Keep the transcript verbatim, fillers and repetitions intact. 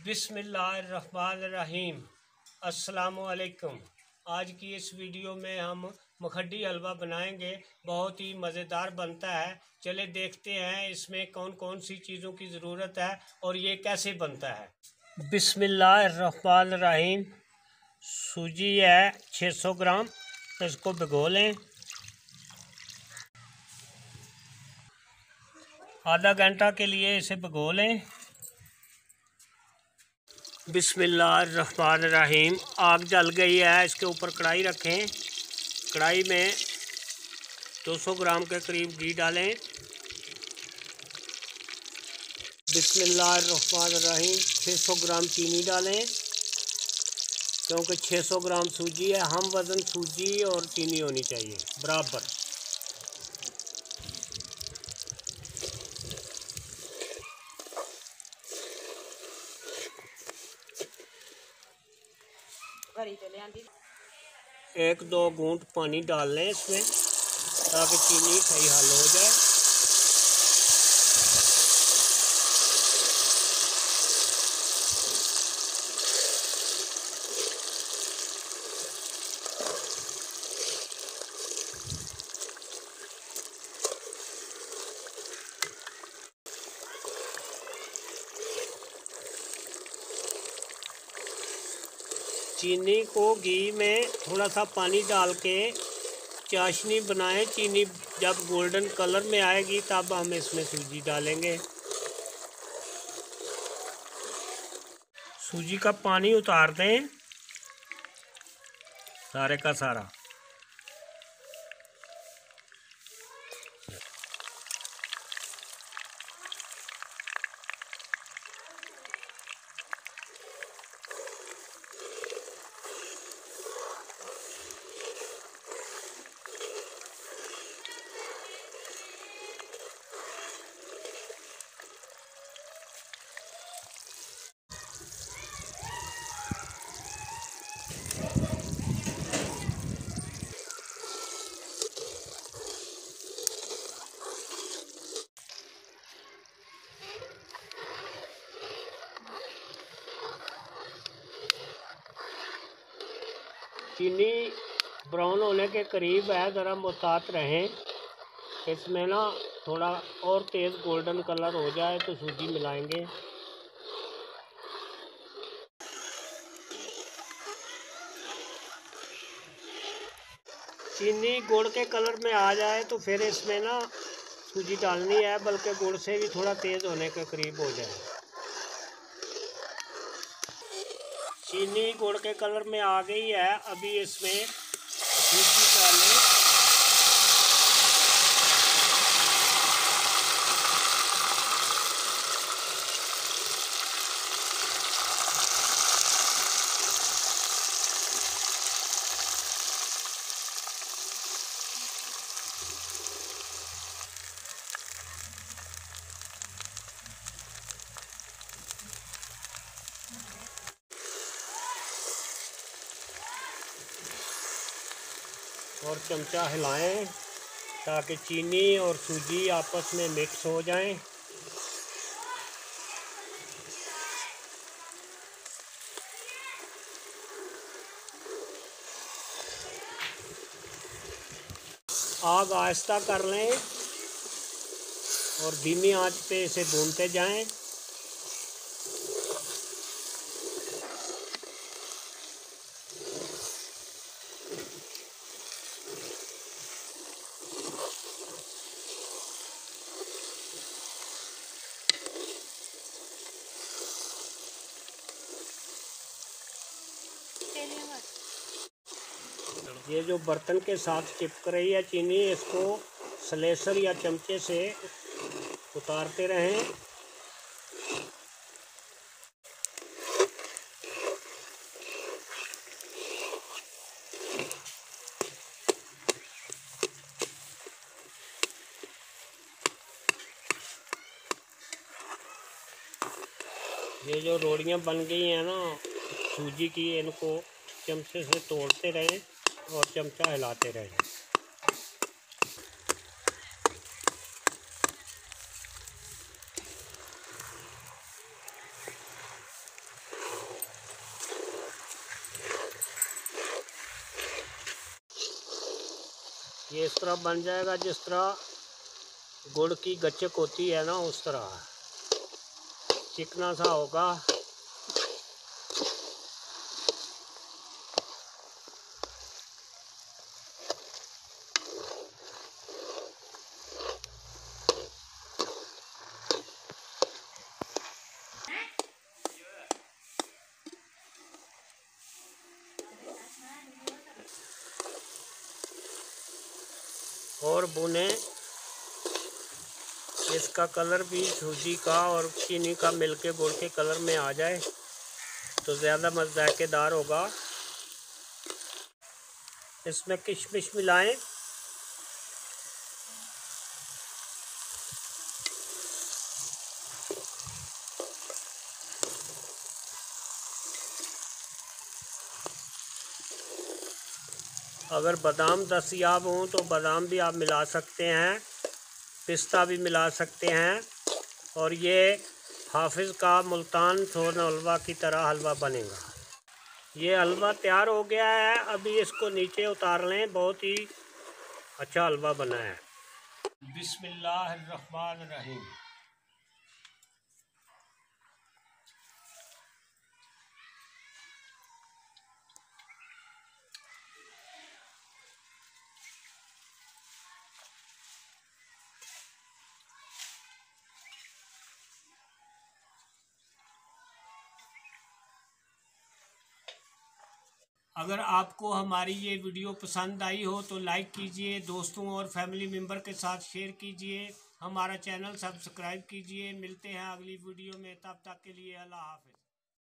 बिस्मिल्लाहिर्रहमानिर्रहीम। अस्सलामुअलैकुम। आज की इस वीडियो में हम मखड्डी हलवा बनाएंगे। बहुत ही मज़ेदार बनता है। चले देखते हैं इसमें कौन कौन सी चीज़ों की ज़रूरत है और ये कैसे बनता है। बिस्मिल्लाहिर्रहमानिर्रहीम। सूजी है छः सौ ग्राम, इसको भिगो लें। आधा घंटा के लिए इसे भिगो लें। बिस्मिल्लाहिर्रहमानिर्रहीम। आग जल गई है, इसके ऊपर कढ़ाई रखें। कढ़ाई में दो सौ ग्राम के करीब घी डालें। बिस्मिल्लाहिर्रहमानिर्रहीम। छः सौ ग्राम चीनी डालें, क्योंकि छः सौ ग्राम सूजी है। हम वज़न सूजी और चीनी होनी चाहिए बराबर। एक दो घूंट पानी डाल लें इसमें, ताकि चीनी सही हल हो जाए। चीनी को घी में थोड़ा सा पानी डाल के चाशनी बनाएं। चीनी जब गोल्डन कलर में आएगी तब हम इसमें सूजी डालेंगे। सूजी का पानी उतार दें सारे का सारा। चीनी ब्राउन होने के करीब है, ज़रा मुहतात रहें। इसमें ना थोड़ा और तेज़ गोल्डन कलर हो जाए तो सूजी मिलाएंगे। चीनी गुड़ के कलर में आ जाए तो फिर इसमें ना सूजी डालनी है, बल्कि गुड़ से भी थोड़ा तेज़ होने के करीब हो जाए। चीनी गुड़ के कलर में आ गई है, अभी इसमें सूजी डालें। और चमचा हिलाएं ताकि चीनी और सूजी आपस में मिक्स हो जाएं। आग आहिस्ता कर लें और धीमी आंच पे इसे भूनते जाएं। ये जो बर्तन के साथ चिपक रही है चीनी, इसको स्लेसर या चमचे से उतारते रहें। ये जो रोटियां बन गई हैं ना सूजी की, इनको चमचे से तोड़ते रहें और चमचा हिलाते रहें। ये इस तरह बन जाएगा जिस तरह गुड़ की गच्चक होती है ना, उस तरह चिकना सा होगा। और भुने, इसका कलर भी सूजी का और चीनी का मिलके गुड़ के कलर में आ जाए तो ज़्यादा मज़ेदार होगा। इसमें किशमिश मिलाएं। अगर बादाम दस्तयाब हों तो बादाम भी आप मिला सकते हैं, पिस्ता भी मिला सकते हैं। और ये हाफिज़ का मुल्तान सोन हलवा की तरह हलवा बनेगा। ये हलवा तैयार हो गया है, अभी इसको नीचे उतार लें। बहुत ही अच्छा हलवा बना है। बिस्मिल्लाहिर्रहमानिर्रहीम। अगर आपको हमारी ये वीडियो पसंद आई हो तो लाइक कीजिए, दोस्तों और फैमिली मेम्बर के साथ शेयर कीजिए, हमारा चैनल सब्सक्राइब कीजिए। मिलते हैं अगली वीडियो में, तब तक के लिए अल्लाह हाफ़िज़।